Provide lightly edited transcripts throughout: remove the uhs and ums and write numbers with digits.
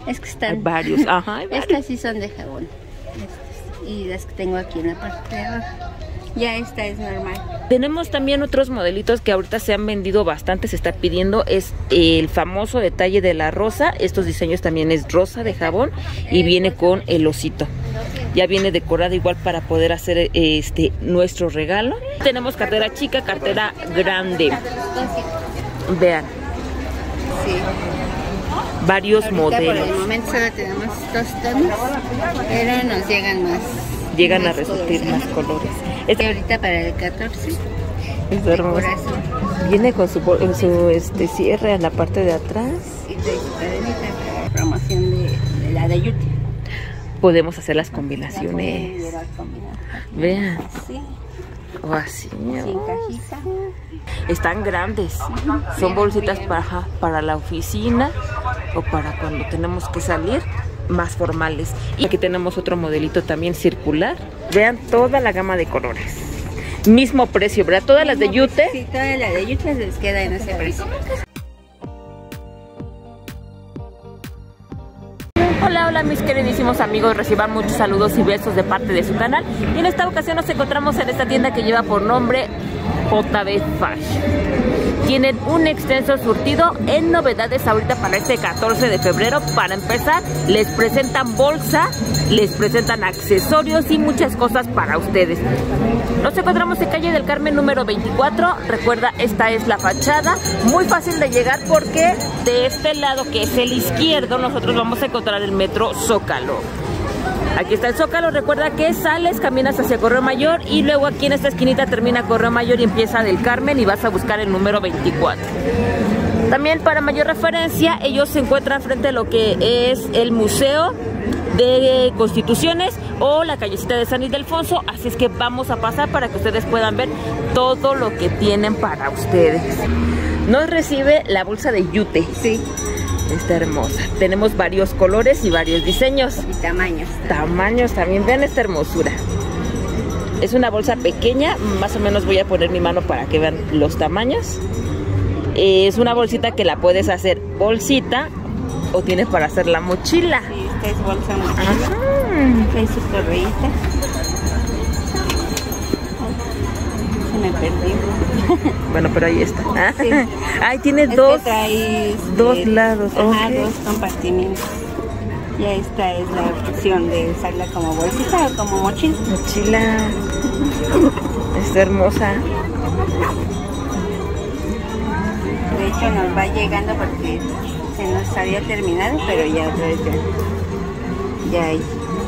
Es que están... Hay varios, ajá, hay varios. Estas sí son de jabón. Y las que tengo aquí en la parte de abajo. Ya esta es normal. Tenemos también otros modelitos que ahorita se han vendido bastante, se está pidiendo, es el famoso detalle de la rosa. Estos diseños también es rosa de jabón y viene con el osito. Ya viene decorada igual para poder hacer nuestro regalo. Tenemos cartera chica, cartera grande. Vean. Sí. Varios Ahorita modelos. Por el momento solo tenemos 2 tonos, pero nos llegan más. Llegan a resurgir más colores. Y ahorita para el 14. Es hermoso. Viene con su cierre en la parte de atrás. Y trae su cadenita para la promoción de la de Yute. Podemos hacer las combinaciones. Vean. Sí. O así. Sin cajita. Están grandes. Son bolsitas para la oficina o para cuando tenemos que salir, más formales. Y aquí tenemos otro modelito también circular. Vean toda la gama de colores. Mismo precio, ¿verdad? Todas las de Yute. Sí, todas las de Yute les queda en ese precio. Hola, hola mis queridísimos amigos, reciban muchos saludos y besos de parte de su canal. Y en esta ocasión nos encontramos en esta tienda que lleva por nombre JB Fashion. Tienen un extenso surtido en novedades ahorita para este 14 de febrero. Para empezar, les presentan bolsa, les presentan accesorios y muchas cosas para ustedes. Nos encontramos en calle del Carmen número 24. Recuerda, esta es la fachada, muy fácil de llegar porque de este lado, que es el izquierdo, nosotros vamos a encontrar el metro Zócalo. Aquí está el Zócalo, recuerda que sales, caminas hacia Correo Mayor y luego aquí en esta esquinita termina Correo Mayor y empieza del Carmen y vas a buscar el número 24. También para mayor referencia, ellos se encuentran frente a lo que es el Museo de Constituciones o la callecita de San Ildefonso, así es que vamos a pasar para que ustedes puedan ver todo lo que tienen para ustedes. Nos recibe la bolsa de Yute. Sí. Está hermosa. Tenemos varios colores y varios diseños. Y tamaños. Tamaños también. Vean esta hermosura. Es una bolsa pequeña. Más o menos voy a poner mi mano para que vean los tamaños. Es una bolsita que la puedes hacer bolsita o tienes para hacer la mochila. Sí, esta es bolsa mochila. Trae su correíta. Se me perdió. Bueno, pero ahí está. Sí. Ay, tiene dos lados. Ajá, Okay. 2 compartimientos. Ya esta es la opción de usarla como bolsita o como mochila. Mochila. Está hermosa. De hecho nos va llegando porque se nos había terminado, pero ya otra vez ya hay.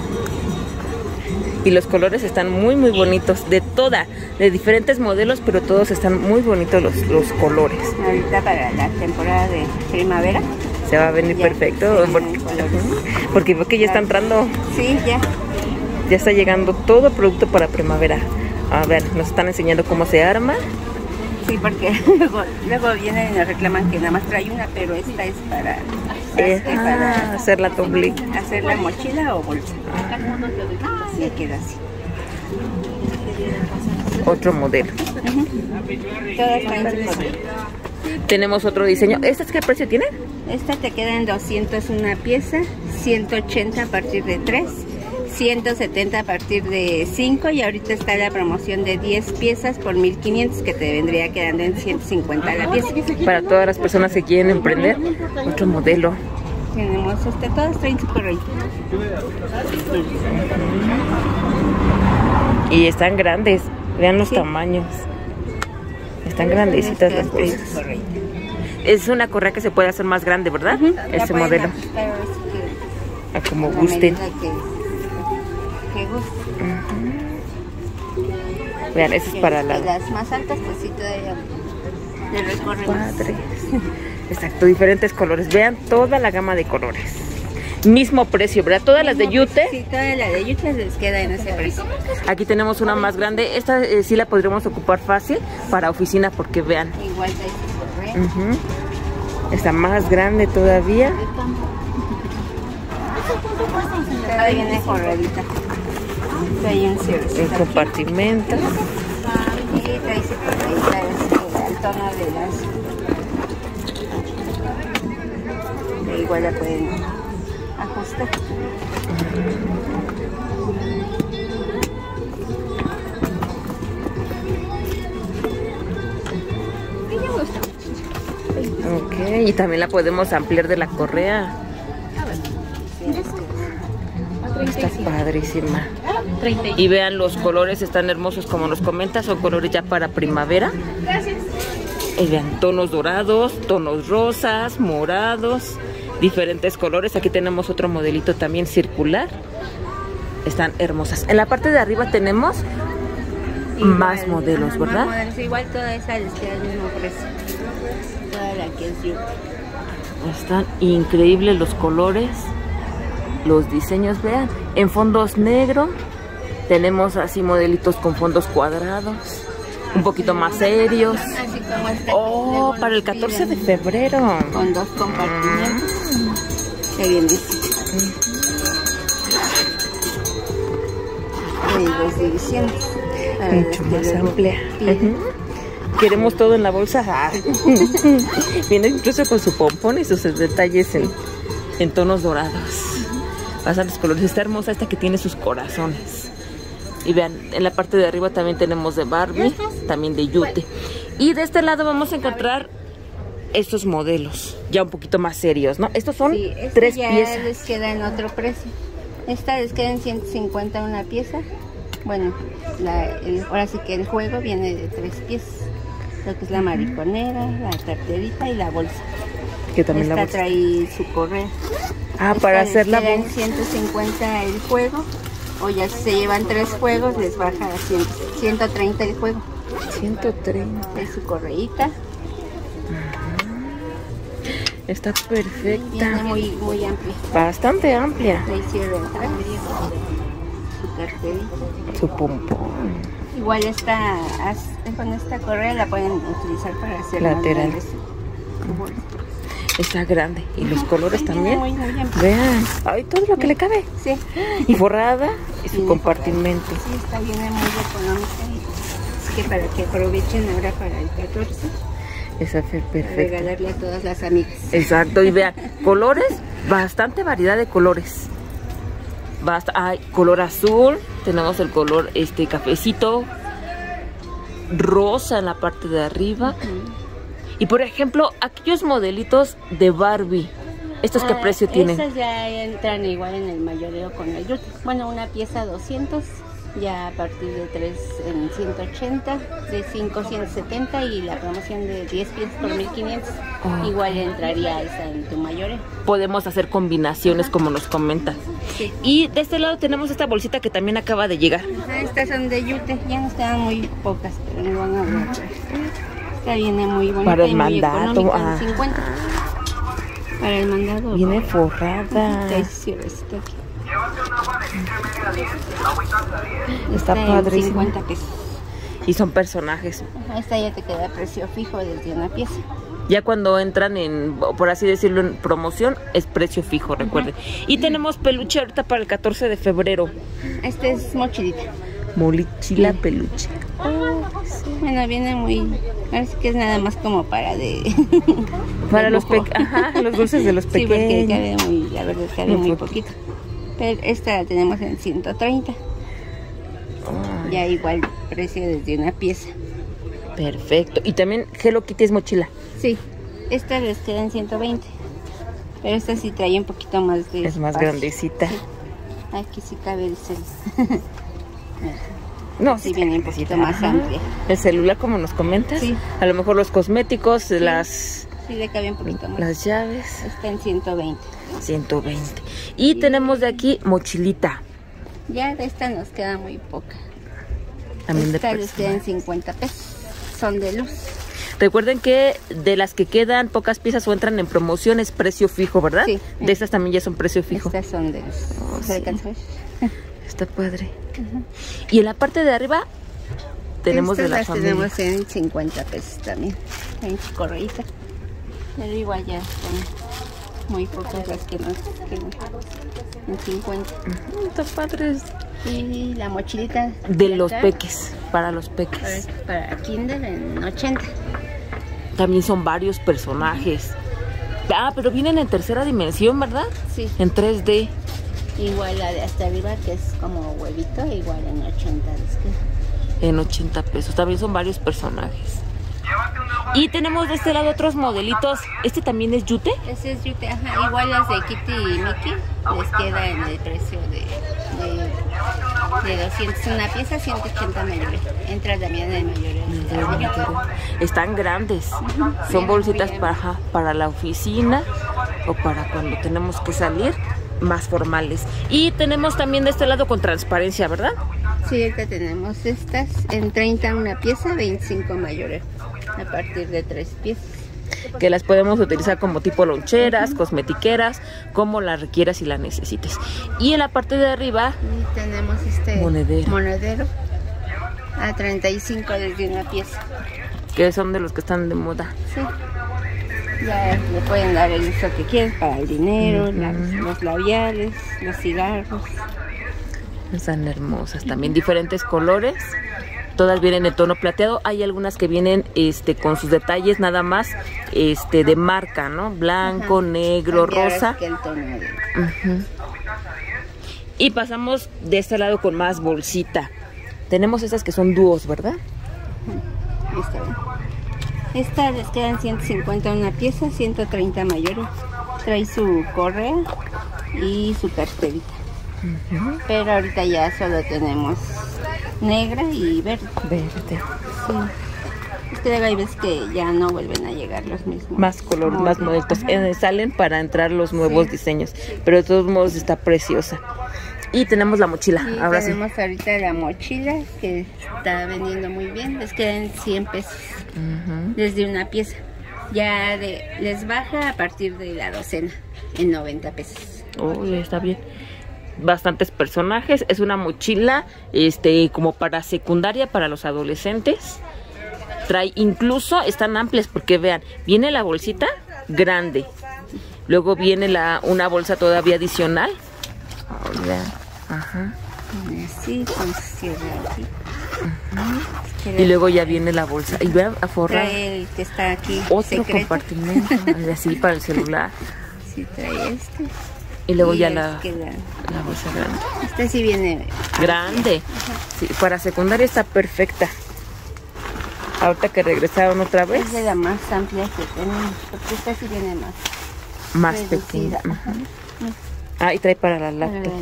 Y los colores están muy muy bonitos, de diferentes modelos, pero todos están muy bonitos los colores. Ahorita para la temporada de primavera se va a venir ya, perfecto, porque veo que ya está entrando. Sí, ya. Ya está llegando todo producto para primavera. A ver, nos están enseñando cómo se arma. Sí, porque luego vienen y nos reclaman que nada más trae una, pero esta es para hacer la doble. Hacer la mochila o bolsa. Sí, queda así. Otro modelo. Todas traen su color. Tenemos otro diseño. ¿Estas qué precio tienen? Esta te queda en 200 una pieza, 180 a partir de 3, 170 a partir de 5 y ahorita está la promoción de 10 piezas por 1500 que te vendría quedando en 150 la pieza. Para todas las personas que quieren emprender, otro modelo. Tenemos todas traen su correo. Y están grandes, vean los tamaños. Están grandecitas las bolsas. Es una correa que se puede hacer más grande, ¿verdad? Este modelo. A como gusten. Que gusten. Vean, eso es para las más altas, pues sí, todavía le recorren. Padre. Exacto, diferentes colores. Vean toda la gama de colores. Mismo precio, ¿verdad? Todas las de Yute. Sí, todas las de Yute les queda en ese precio. Aquí tenemos una más grande. Esta sí la podríamos ocupar fácil para oficina porque vean. Igual trae su correa. Está más grande todavía. Ahí viene corredita. Trae un cierre. El compartimento. Y trae su corredita al tono de las. Igual la pueden ajustar. Ok, y también la podemos ampliar de la correa. Está padrísima. Y vean, los colores están hermosos como nos comentas, son colores ya para primavera. Gracias. Y vean, tonos dorados, tonos rosas, morados, diferentes colores. Aquí tenemos otro modelito también circular. Están hermosas. En la parte de arriba tenemos igual, más modelos, ¿verdad? Más modelos. Igual toda esa les queda el mismo precio. Toda la que es Yute. Están increíbles los colores, los diseños, vean. En fondos negro tenemos así modelitos con fondos cuadrados, un poquito más serios. Así como esta. Oh, para el 14 de febrero. Con 2 compartimentos. Qué bien dice. Y 2 divisiones. Mucho más amplia. Queremos todo en la bolsa. Viene incluso con su pompón y sus detalles en tonos dorados. Bastantes colores. Está hermosa esta que tiene sus corazones. Y vean, en la parte de arriba también tenemos de Barbie, también de Yute. Y de este lado vamos a encontrar estos modelos, ya un poquito más serios, ¿no? Estos son 3 ya piezas. Les queda en otro precio. Esta les queda en 150 una pieza. Bueno, ahora sí que el juego viene de 3 piezas. Lo que es la mariconera, la carterita y la bolsa. Que también esta la bolsa trae su correa. Para hacer la bolsa. En 150 el juego. O ya si se llevan 3 juegos, les baja a 130 el juego. 130. Es su correíta. Está perfecta. Viene muy amplia. Bastante amplia. Le hicieron su carterita. Su pompón. Igual con esta correa la pueden utilizar para hacer lateral. Su bolsa. Está grande. Y los colores también. Muy amplia. Vean. Ay, todo lo que le cabe. Sí. Y forrada y su compartimento. Sí, está bien, muy económica. Es que para que aprovechen ahora para el 14. Esa fue perfecta. Regalarle a todas las amigas. Exacto. Y vean, colores, bastante variedad de colores. Hay color azul. Tenemos el color cafecito. Rosa en la parte de arriba. Y por ejemplo, aquellos modelitos de Barbie, ¿estos qué precio tienen? Estas ya entran igual en el mayoreo con el Yute. Bueno, una pieza 200, ya a partir de 3 en 180, de 5 170 y la promoción de 10 piezas por 1500. Igual entraría esa en tu mayoreo. Podemos hacer combinaciones como nos comentas. Sí. Y de este lado tenemos esta bolsita que también acaba de llegar. Estas son de Yute, ya nos quedan muy pocas, pero no van a ver. Esta viene muy bonita. Para el y muy mandato. 50. Para el mandado. Viene forrada. Está padrísimo. 50 pesos. Y son personajes. Esta ya te queda a precio fijo desde una pieza. Ya cuando entran en, por así decirlo, en promoción, es precio fijo, recuerden. Y tenemos peluche ahorita para el 14 de febrero. Este es mochilita. Mochila peluche. Sí. Bueno, viene muy... Parece que es nada más como para para los los dulces de los pequeños. Sí, porque cabe la verdad cabe muy poquito. Pero esta la tenemos en 130. Ya igual precio desde una pieza. Perfecto. Y también Hello Kitty es mochila. Sí, esta les queda en 120. Pero esta sí trae un poquito más de... Es más grandecita. Sí. Aquí sí cabe el cel. No, sí viene un poquito más amplia. El celular, como nos comentas. Sí. A lo mejor los cosméticos, sí. Sí, le cabe un poquito más. Las llaves. Está en 120. 120. Y tenemos de aquí mochilita. Ya de esta nos queda muy poca. También esta les queda en 50 pesos. Son de luz. Recuerden que de las que quedan pocas piezas o entran en promoción es precio fijo, ¿verdad? Sí. De estas también ya son precio fijo. Estas son de luz. ¿Se alcanza a ver? Está padre. Y en la parte de arriba tenemos estas de la las familia. tenemos en 50 pesos también. En su correíta. Pero igual ya son muy pocas las que nos quedan. En 50. Está padre. Y la mochilita de los peques, para los peques. Para Kinder en 80. También son varios personajes. Ah, pero vienen en tercera dimensión, ¿verdad? Sí. En 3D. Igual la de hasta arriba, que es como huevito, igual en 80 En 80 pesos. También son varios personajes. Y tenemos de este lado otros modelitos. ¿Este también es yute? Ese es yute, ajá. Igual las de Kitty y Mickey les queda en el precio de 200 una pieza, 180 mayores. Entra también el mayoreo. Están grandes. Son bolsitas para la oficina o para cuando tenemos que salir, más formales. Y tenemos también de este lado con transparencia, ¿verdad? Sí, ahorita tenemos estas en 30 una pieza, 25 mayores, a partir de 3 piezas. Que las podemos utilizar como tipo loncheras, cosmetiqueras, como las requieras y la necesites. Y en la parte de arriba y tenemos este monedero a 35 desde una pieza. Que son de los que están de moda. Sí. Ya le pueden dar el uso que quieran para el dinero, los labiales, los cigarros. Están hermosas también, diferentes colores. Todas vienen de tono plateado. Hay algunas que vienen con sus detalles nada más de marca, ¿no? Blanco, negro, rosa. Que el tono de... Y pasamos de este lado con más bolsita. Tenemos estas que son dúos, ¿verdad? Estas les quedan 150 una pieza, 130 mayores. Trae su correa y su carterita. Pero ahorita ya solo tenemos negra y verde. Sí. Es que hay veces que ya no vuelven a llegar los mismos. Más color, más modelitos. Salen para entrar los nuevos diseños. Pero de todos modos está preciosa. Y tenemos la mochila. Sí, ahora tenemos ahorita la mochila que está vendiendo muy bien. Les quedan 100 pesos desde una pieza. Ya les baja a partir de la docena en 90 pesos. Oh, está bien. Bastantes personajes. Es una mochila como para secundaria, para los adolescentes. Trae incluso, están amplias porque vean, viene la bolsita grande. Luego viene una bolsa todavía adicional. Oh, vean. Así, con cierre aquí. Y luego ya viene la bolsa. Y vean, aforrada. Trae el que está aquí. Otro secreto. compartimento. Así para el celular. Sí, trae este. Y luego ya la bolsa grande. Esta sí viene grande. Sí, para secundaria está perfecta. Ahorita que regresaron otra vez. Es de la más amplia que tenemos, porque esta sí viene más pequeña. Y trae para la laptop.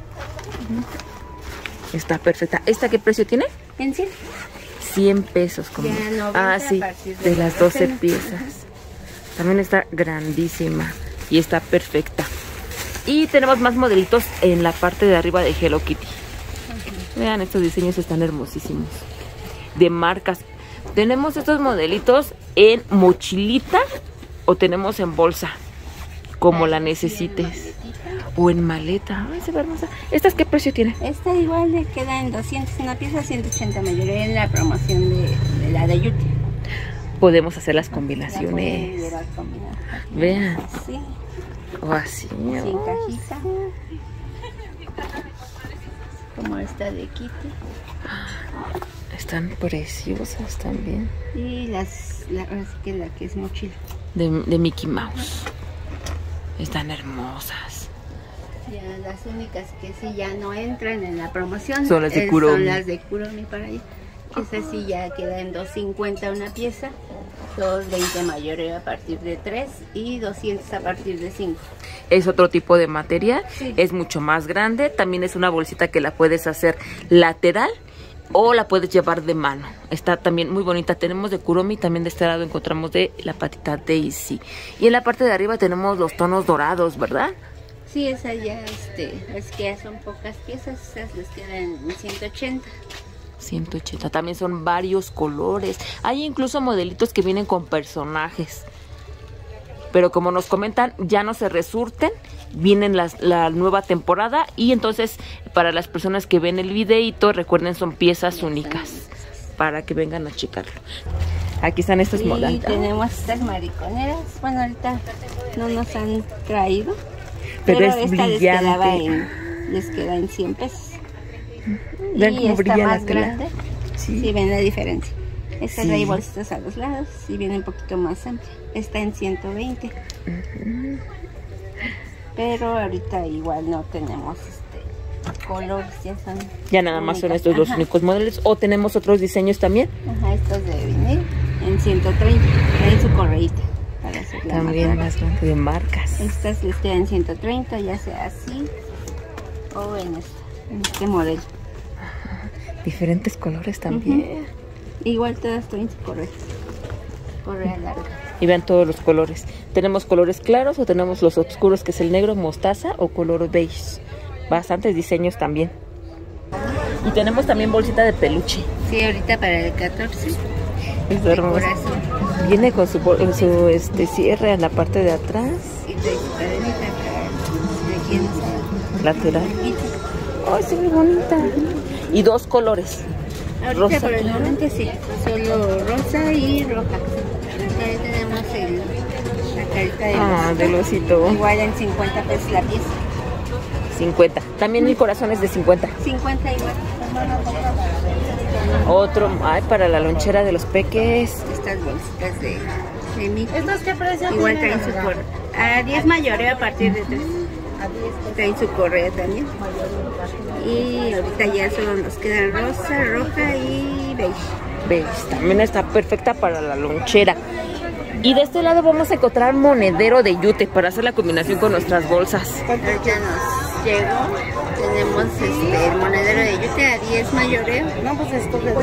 Está perfecta. ¿Esta qué precio tiene? En 100. 100 pesos. Como... sí, de las 12 piezas. También está grandísima y está perfecta. Y tenemos más modelitos en la parte de arriba de Hello Kitty. Vean, estos diseños están hermosísimos. De marcas. Tenemos estos modelitos en mochilita o tenemos en bolsa, como la necesites. O en maleta. Ay, se ve hermosa. ¿Estas qué precio tiene? Esta igual le queda en 200 una pieza, 180 mayoría en la promoción de la de Yuti. Podemos hacer las combinaciones. Vean. Sí. O así. Sin cajita. Como esta de Kitty. Están preciosas también. Y la que es mochila. De Mickey Mouse. Están hermosas. Ya las únicas que sí ya no entran en la promoción son las de Kuromi. Son las de Kuromi para allá. Esa sí ya queda en 250 una pieza, 220 mayoreo a partir de 3 y 200 a partir de 5. Es otro tipo de material, sí. Es mucho más grande. También es una bolsita que la puedes hacer lateral o la puedes llevar de mano. Está también muy bonita. Tenemos de Kuromi, también de este lado encontramos de la patita Daisy. Y en la parte de arriba tenemos los tonos dorados, ¿verdad? Sí, esa ya, es que ya son pocas piezas, esas les quedan en 180. 180, también son varios colores. Hay incluso modelitos que vienen con personajes. Pero como nos comentan, ya no se resurten. Vienen la nueva temporada. Y entonces, para las personas que ven el videito, recuerden, son piezas únicas. Para que vengan a checarlo. Aquí están estas modales. Y tenemos estas mariconeras. Bueno, ahorita no nos han traído. Pero es esta brillante. Les queda en 100 pesos. Vean cómo brilla más la tela. grande. Sí, ven la diferencia. Esta trae bolsitas a los lados y viene un poquito más amplia. Está en 120. Pero ahorita igual no tenemos colores, ya nada más son estos dos únicos modelos. ¿O tenemos otros diseños también? Ajá, estos de vinil en 130. Traen su correíta para hacer la también más grande de marcas. Estas les quedan 130, ya sea así o en este modelo. Diferentes colores también. Igual todas traen su correa larga. Y vean todos los colores. Tenemos colores claros o tenemos los oscuros, que es el negro, mostaza o color beige. Bastantes diseños también. Y tenemos también bolsita de peluche. Sí, ahorita para el 14. Es hermoso. Viene con su cierre en la parte de atrás. Y trae su cadenita para aquí en esta lateral. ¡Ay, se ve bonita! Y dos colores. Ahorita rosa, por el momento sí, solo rosa y roja. Ahí tenemos la carita del osito. Igual en 50 pesos la pieza. 50. También el corazón es de 50. 50 igual. Otro, para la lonchera de los peques. Estas bolsitas de Mickey. ¿Estos qué precio igual tienen? traen su correa. A 10 mayoreo a partir de 3. Traen su correa también. Y ahorita ya solo nos quedan rosa, roja y beige. Beige. También está perfecta para la lonchera. Y de este lado vamos a encontrar monedero de yute para hacer la combinación con nuestras bolsas. Ya nos llegó. Tenemos el monedero de yute a 10 mayoreo. No, pues esto de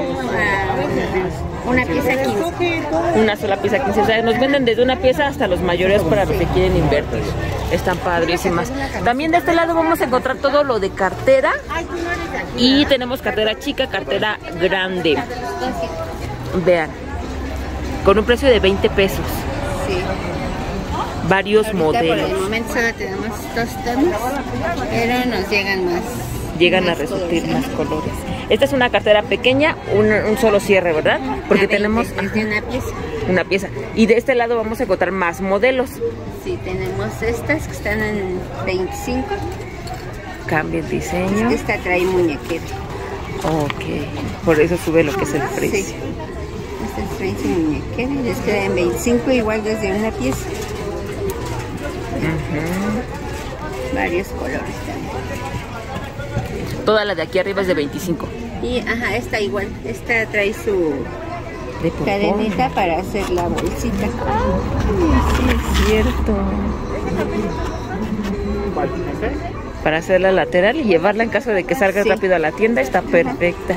una pieza 15. Una sola pieza 15. O sea, nos venden desde una pieza hasta los mayoreos para los que quieren invertir. Están padrísimas. También de este lado vamos a encontrar todo lo de cartera. Y tenemos cartera chica, cartera grande. Vean. Con un precio de 20 pesos. Sí. Varios ahorita modelos. Por el momento solo tenemos 2 tonos, pero nos llegan más. Llegan a resultar más colores. Esta es una cartera pequeña, un solo cierre, ¿verdad? Porque tenemos es de una pieza. Una pieza. Y de este lado vamos a encontrar más modelos. Sí, tenemos estas que están en 25. Cambia el diseño. Esta trae muñequera. Ok, por eso sube lo que es el precio. Sí. Estas traen su muñequera y les queda en 25, igual desde una pieza. Varios colores también. Toda la de aquí arriba es de 25. Y esta igual, esta trae su cadenita para hacer la bolsita. Sí, es cierto. Para hacer la lateral y llevarla en caso de que salgas rápido a la tienda, está perfecta.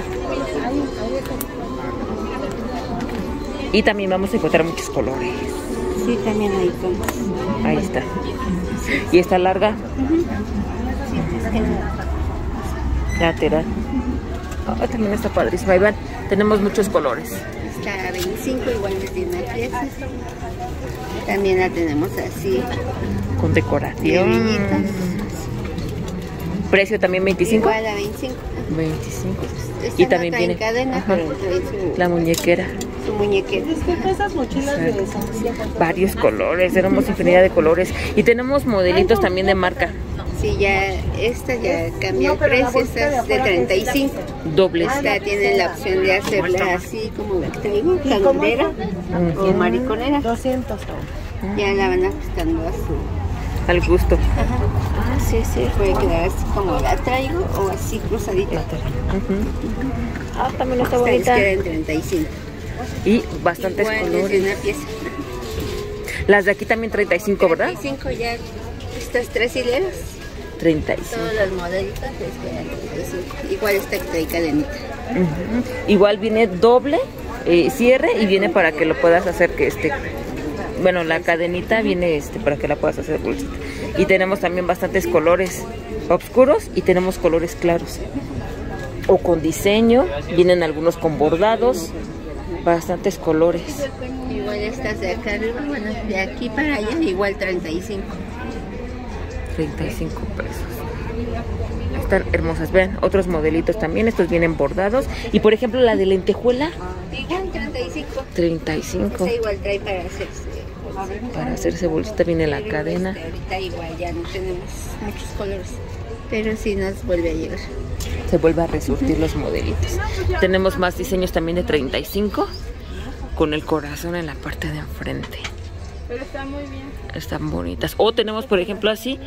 Y también vamos a encontrar muchos colores. Sí, también hay tonos. Ahí está. ¿Y esta larga? Lateral. También está padrísima. Ahí van, tenemos muchos colores. Está a 25, igual desde una pieza. También la tenemos así. Con decoración. ¿Precio también 25? Igual a 25. 25. Esta Y también no viene cadena, pero trae la muñequera. Su muñequera. Es que esas mochilas de varios colores, tenemos infinidad de colores. Y tenemos modelitos también de marca. Sí, ya esta ya cambió el precio, esta es de 35. Dobles. Esta tiene la opción de hacerla así como la traigo, candera o mariconera. 200. Ya la van ajustando a su... Al gusto. Sí, puede quedar así como la traigo o así cruzadita. También está Esta bonita. les queda en 35. Y bastantes igual colores. desde una pieza. Las de aquí también 35, ¿verdad? 35 ya, estas 3 hileras. 35. Todos los modelitos les quedan 35. Igual esta que trae cadenita. Igual viene doble cierre y viene para que lo puedas hacer que bueno, la cadenita viene para que la puedas hacer bolsita. Y tenemos también bastantes colores oscuros y tenemos colores claros. O con diseño, vienen algunos con bordados, bastantes colores. Igual estas de acá arriba, bueno, de aquí para allá, igual 35. 35 pesos. Están hermosas. Vean, otros modelitos también. Estos vienen bordados. Y por ejemplo, la de lentejuela. Igual 35. 35. Esta igual trae para hacerse Para hacerse bolsita viene la cadena. Ahorita igual ya no tenemos muchos colores, pero sí nos vuelve a llegar. Se vuelve a resurtir los modelitos. Tenemos más diseños también de 35 con el corazón en la parte de enfrente. Pero está muy bien. Están bonitas. O tenemos, por ejemplo, así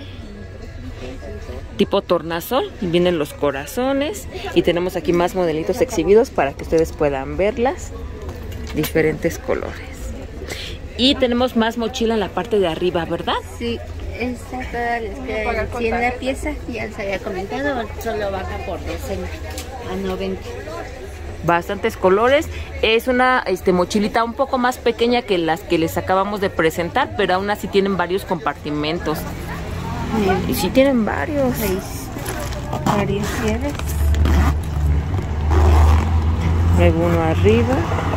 tipo tornasol, y vienen los corazones, y tenemos aquí más modelitos exhibidos para que ustedes puedan verlas, diferentes colores. Y tenemos más mochila en la parte de arriba, ¿verdad? Sí, esta toda les queda en 100 la pieza, ya les había comentado, solo baja por docena a 90. Bastantes colores. Es una mochilita un poco más pequeña que las que les acabamos de presentar, pero aún así tienen varios compartimentos. Y sí tienen varios. Varios cierres. Hay uno arriba.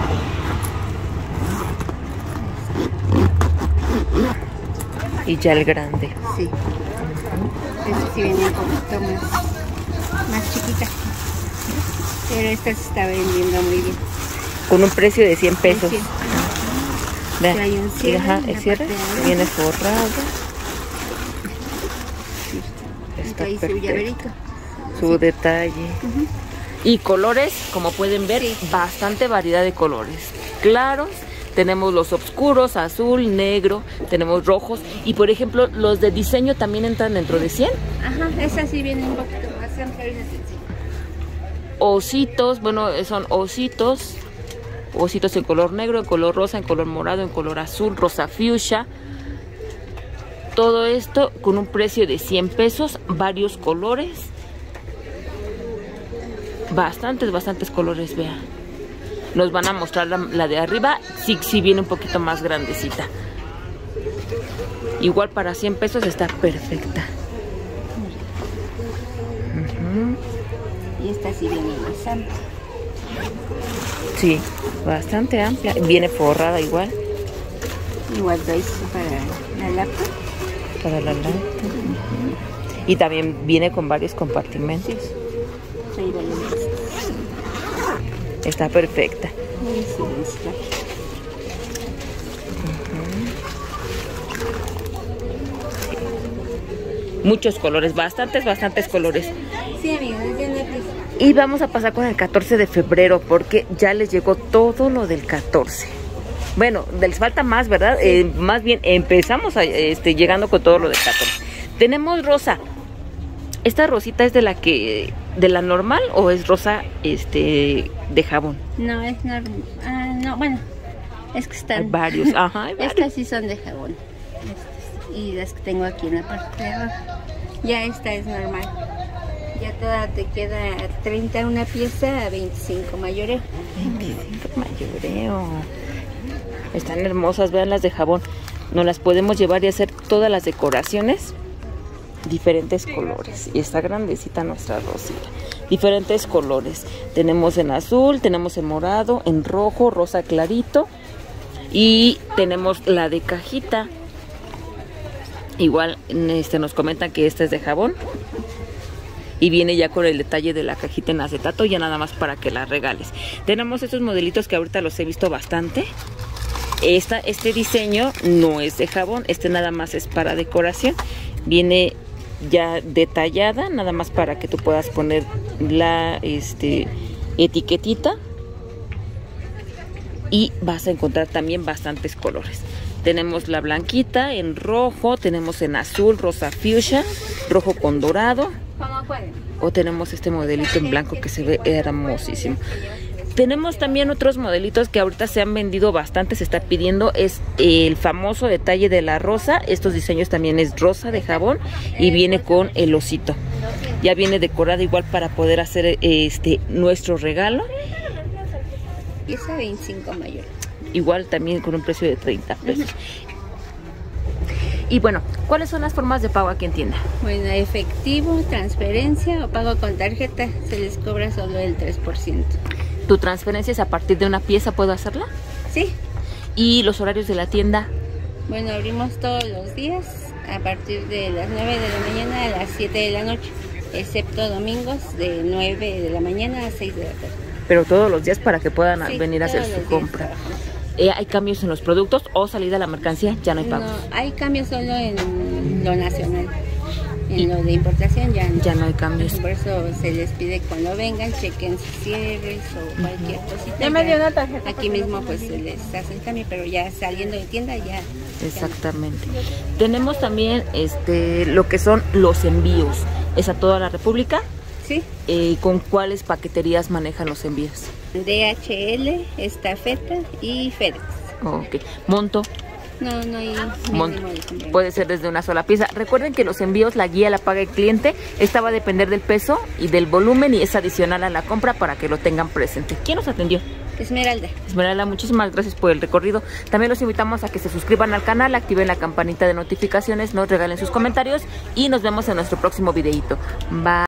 Y ya el grande. Sí. Este sí viene un poquito más chiquita. Pero esta se está vendiendo muy bien. Con un precio de 100 pesos. 100. Vean. Hay un cierre, Ajá, el la cierre parte de arriba. viene forrado. Está Ahí su perfecto. llaverito. Su detalle. Y colores, como pueden ver, Sí. bastante variedad de colores. Claros, tenemos los oscuros, azul, negro, tenemos rojos. Y por ejemplo, los de diseño también entran dentro de 100. Ajá, esa sí viene un poquito más amplia y sencilla. Ositos, bueno, son ositos. Ositos en color negro, en color rosa, en color morado, en color azul, rosa fuchsia. Todo esto con un precio de 100 pesos, varios colores. Bastantes colores, vean. Nos van a mostrar la de arriba, sí viene un poquito más grandecita. Igual para 100 pesos está perfecta. Y esta sí viene más amplia. Sí, bastante amplia. Viene forrada igual. Igual doy para la lapa. Para la lata. Y también viene con varios compartimentos. Ahí va la lista. Está perfecta. Muy silenciosa. Muchos colores, bastantes colores. Sí, amigos, ya no hay. Y vamos a pasar con el 14 de febrero porque ya les llegó todo lo del 14. Bueno, les falta más, ¿verdad? Más bien empezamos llegando con todo lo del 14. Tenemos rosa. ¿Esta rosita es de la normal o es rosa de jabón? No, es normal. Ah, no, bueno, es que están. Hay varios, ajá, hay varios. Estas sí son de jabón. Estas. Y las que tengo aquí en la parte de abajo. Ya esta es normal. Ya toda te queda 30 una pieza, a 25 mayoreo. 25 mayoreo. Están hermosas, vean las de jabón. Nos las podemos llevar y hacer todas las decoraciones. Diferentes colores. Y está grandecita nuestra rosita. Diferentes colores. Tenemos en azul, tenemos en morado, en rojo, rosa clarito. Y tenemos la de cajita. Igual nos comentan que esta es de jabón. Y viene ya con el detalle de la cajita en acetato, ya nada más para que la regales. Tenemos estos modelitos que ahorita los he visto bastante. Este diseño no es de jabón, nada más es para decoración. Viene ya detallada, nada más para que tú puedas poner la etiquetita. Y vas a encontrar también bastantes colores. Tenemos la blanquita en rojo, tenemos en azul, rosa fuchsia, rojo con dorado. O tenemos este modelito en blanco que se ve hermosísimo. Tenemos también otros modelitos que ahorita se han vendido bastante, se está pidiendo, es el famoso detalle de la rosa. Estos diseños también es rosa de jabón y viene con el osito. Ya viene decorada igual para poder hacer nuestro regalo. Y esa 25 mayor. Igual también con un precio de 30 pesos. Y bueno, ¿cuáles son las formas de pago aquí en tienda? Bueno, efectivo, transferencia o pago con tarjeta, se les cobra solo el 3%. ¿Tu transferencia es a partir de una pieza? ¿Puedo hacerla? Sí. ¿Y los horarios de la tienda? Bueno, abrimos todos los días a partir de las 9 de la mañana a las 7 de la noche, excepto domingos de 9 de la mañana a 6 de la tarde. Pero todos los días para que puedan Sí, venir a hacer todos su los días compra. trabajamos. ¿Hay cambios en los productos o salida de la mercancía? Ya no hay pagos. No, hay cambios solo en lo nacional. En lo de importación ya no hay cambios. Por eso se les pide cuando vengan, chequen sus cierres o cualquier cosita. Ya me dio una tarjeta. Aquí mismo pues se les hace el cambio, pero ya saliendo de tienda ya. Exactamente. Tenemos también lo que son los envíos. ¿Es a toda la República? Sí. ¿Con cuáles paqueterías manejan los envíos? DHL, Estafeta y FedEx. Ok. ¿Monto? No hay Monto. Puede ser desde una sola pieza. Recuerden que los envíos, la guía la paga el cliente. Esta va a depender del peso y del volumen y es adicional a la compra para que lo tengan presente. ¿Quién nos atendió? Esmeralda. Esmeralda, muchísimas gracias por el recorrido. También los invitamos a que se suscriban al canal, activen la campanita de notificaciones, nos regalen sus comentarios y nos vemos en nuestro próximo videito. Bye.